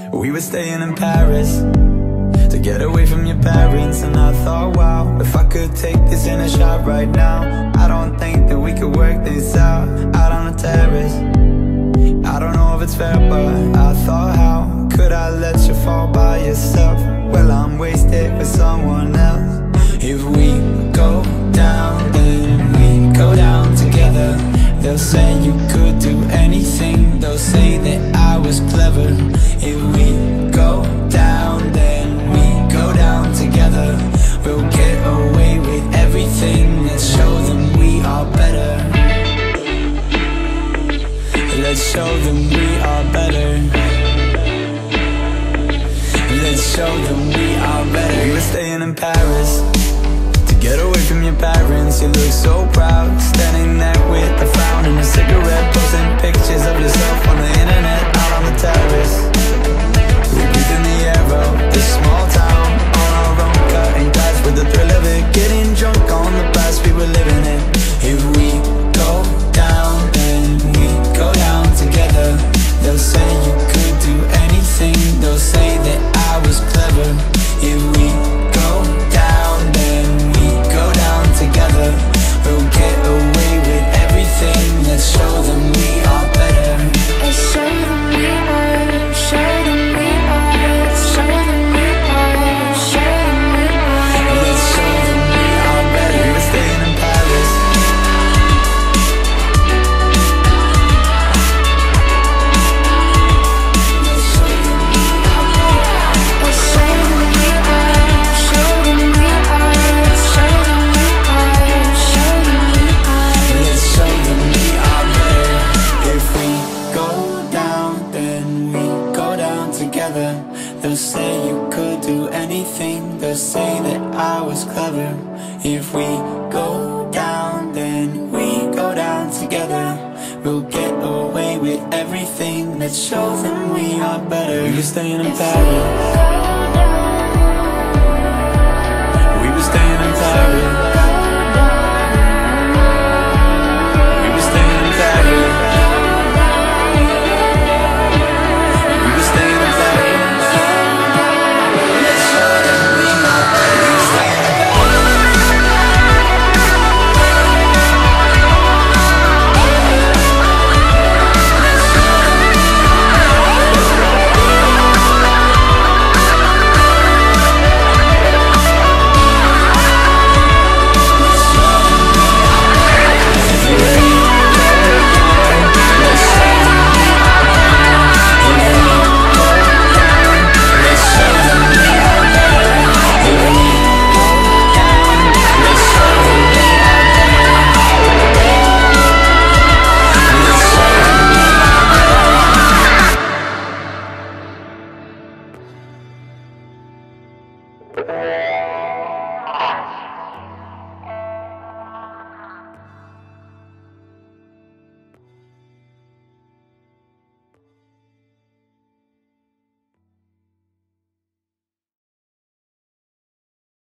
We were staying in Paris to get away from your parents, and I thought, wow, if I could take this in a shot right now, I don't think that we could work this out on the terrace. I don't know if it's fair, but I thought, how could I let you fall by yourself? Well, I'm wasted with someone else. If we go down, then we go down together. They'll say you could do anything, they'll say that I was clever. If we go down, then we go down together. We'll get away with everything, let's show them we are better. Let's show them we are better. Let's show them we are better. We were staying in Paris to get away from your parents. You look so proud, standing there with a frown and a cigarette, posting pictures of yourself on the internet, out on the terrace. We breathe in the air of this small town, on our own, cutting glass with the thrill of it, getting drunk on the past we were living in. If we go down, then we go down together. They'll say you could do anything, they'll say that I was clever. If we go down, then we go down together. We'll get away with everything, let's show them we are better. Let's show them we are, show them we are, show them we are, show them we are. Let's show them we are better. We were staying in Paris. Let's show them we are, show them we are, show them we are, show them we are, show them we are. Let's show them we are better. If we go down, then we go down together. They'll say you could do anything, they'll say that I was clever. If we go down, then we go down together. We'll get away with everything, let's show them we are better. We were staying in Paris. We were staying in Paris.